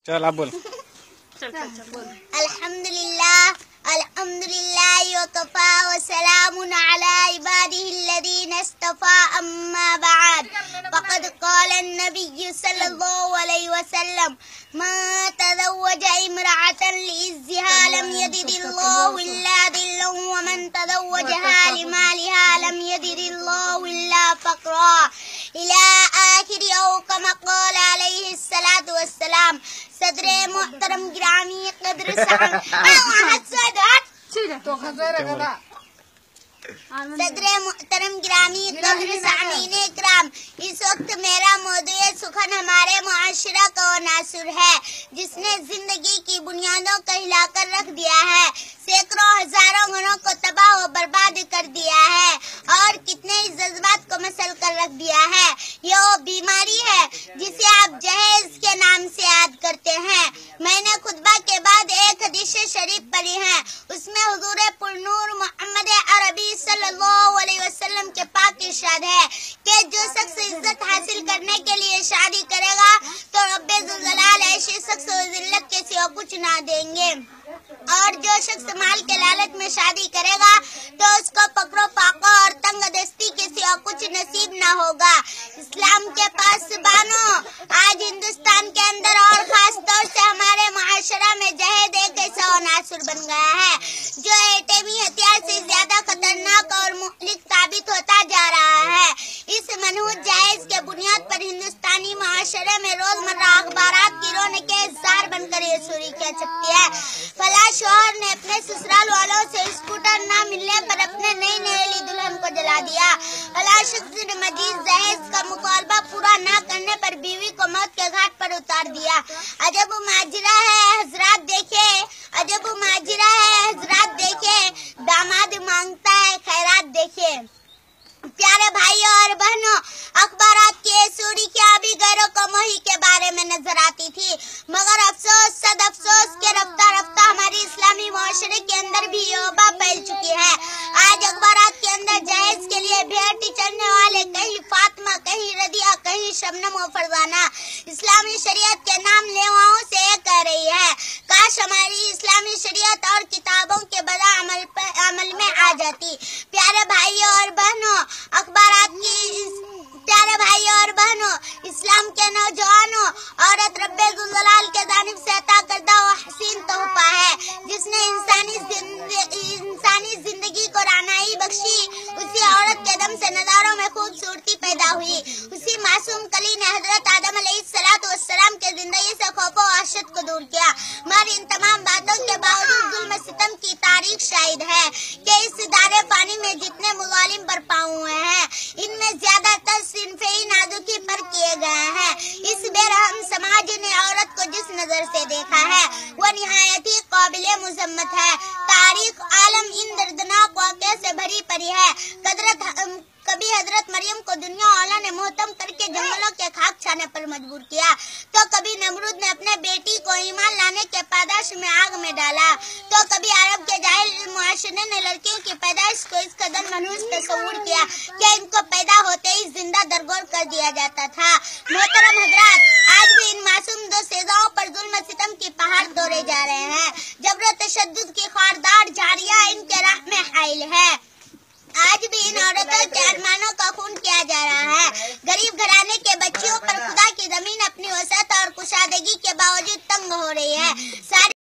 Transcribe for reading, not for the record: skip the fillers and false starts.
चल आप बोल। अल्हम्दुलिल्लाह वकफा वसलामुन अला इबादिहिल्लज़ीना इस्तफ़ा अम्मा बअद फ़क़द क़ाल अन्नबिय्यु सल्लल्लाहु अलैहि वसल्लम मा तज़व्वजा इम्रअतन लिइज़्ज़िहा लम यज़िदिल्लाहु इल्ला ज़िल्लन व मन तज़व्वजहा लिमालिहा लम यज़िदिल्लाहु इल्ला फ़क़रा इला आखिरि औ कमा क़ाल अलैहि सलातु वस्सलाम। सदरे मोहतरम गिरामी कदर सदरे मोहतरम गिरामी कदर सामीन इकराम, इस वक्त मेरा मौदूए सुखन हमारे मुआशरा का नासुर है जिसने जिंदगी की बुनियादों को हिलाकर रख दिया है, सैकड़ों हजारों घरों को तबाह व बर्बाद कर दिया है और कितने ही जज्बात को मसल कर रख दिया है। ये वो बीमारी है जिसे आप जहेज के नाम से याद करते हैं। मैंने खुतबा के बाद एक हदीस शरीफ पढ़ी है, उसमें हुजूर पुरनूर मोहम्मद अरबी सल्लल्लाहु अलैहि वसल्लम के पाक इरशाद है कि जो शख्स इज्जत हासिल करने के लिए शादी करेगा तो रब्बे जुल जलाल ऐसे शख्स को जिल्लत के सिवा कुछ ना देंगे, और जो शख्स माल के लालच में शादी करेगा तो उसको पकड़ो पाको और तंग दस्ती के सिवा कुछ नसीब ना होगा। इस्लाम के पास बानो आज हिंदुस्तान के अंदर और खास तौर से हमारे मुआशरा में जहेज एक ऐसा नासुर बन गया है जो एटमी हथियार से ज्यादा खतरनाक और मुहलिक साबित होता जा रहा है। इस मनहूस जहेज के बुनियाद पर हिंदुस्तानी मुआशरे में रोजमर्रा अखबारात की रौनकें जार बनकर ये सूरी कह सकती है। फला शोहर ने अपने ससुराल वालों से स्कूटर न मिलने पर अपने नई नवेली दुल्हन को जला दिया। फला शख्स ने मजीद जहेज का मुतालबा पूरा न करने पर बीवी को मौत के घाट पर उतार दिया। अजब माजरा है हजरात देखे, अजब माजरा है हजरात देखे, दामाद मांगता है खैरात देखे। प्यारे भाइयों और बहनों, अखबारात की सूरी क्या भी गैरों कमोही के बारे में नजर आती थी, मगर अफसोस सद अफसोस के रफ्ता रफ्ता हमारी इस्लामी मुआशरे के अंदर भी ये वबा फैल चुकी है। आज अखबारात के अंदर जहेज के लिए भेंट चढ़ने वाले कहीं फातिमा, कहीं रदिया, कहीं शबनम और फरजाना इस्लामी शरीयत के नाम लेवाओं से ये कह रही है, काश हमारी इस्लामी शरीयत और किताबों के बदा अमल में आ जाती। प्यारे भाइयों और बहनों, इस्लाम के नौजवानों, औरत रब्बे जुल जलाल के जानिब से अता करदा वो हसीन तोहफा है जिसने इंसानी जिंदगी को रानाई बख्शी। उसी औरत के दम से नजारों में खूबसूरती पैदा हुई। उसी मासूम कली ने हजरत आदम अलैहिस्सलाम के जिंदगी से खौफो वहशत को दूर किया। हमारी इन तमाम बातों के बावजूद जुल्म सितम की तारीख शाहिद है कि इस दारे पानी में जितने मुजालिम बरपा हुए हैं इनमें ज्यादातर सिनफे नाजुकी पर किए गए हैं। इस बेरहम समाज ने औरत को जिस नजर से देखा है वो निहायत ही काबिले मुजम्मत है। तारीख आलम इन दर्दनाक वाक़े से भरी पड़ी है। कभी हजरत मरियम को दुनिया वाला ने मोहतम करके जंगलों के खाक छाने पर मजबूर किया, तो कभी नमरूद ने अपने बेटी को ईमान लाने के पैदाश में आग में डाला, तो कभी अरब के जाहिल मुआशरे ने लड़कियों की पैदाइश को इस कदर मनहूस तस्वुर किया कि इनको पैदा होते ही जिंदा दरगोर कर दिया जाता था। मोहतरम हजरात, आज भी इन मासूम दो सेजाओं पर जुल्म सितम की पहाड़ दौड़े जा रहे हैं। जबर तशद्दुद की खारदार जारिया इनके राह में हाइल है। आज भी इन औरतों के अरमानों का खून किया जा रहा है। गरीब घराने के बच्चियों पर खुदा की जमीन अपनी वसअत और कुशादगी के बावजूद तंग हो रही है।